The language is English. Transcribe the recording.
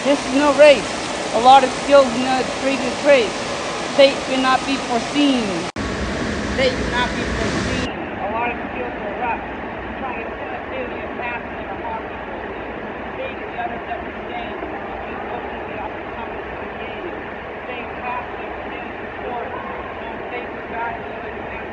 This is no race. A lot of skills in the freaking trace. Fate cannot be foreseen. Fate cannot be foreseen. A lot of skills are rough. Trying to send a failure passing in a hockey goal. Fate the others that sustain. Just looking the opportunity to gain. Staying passive within the sport. No fate for God to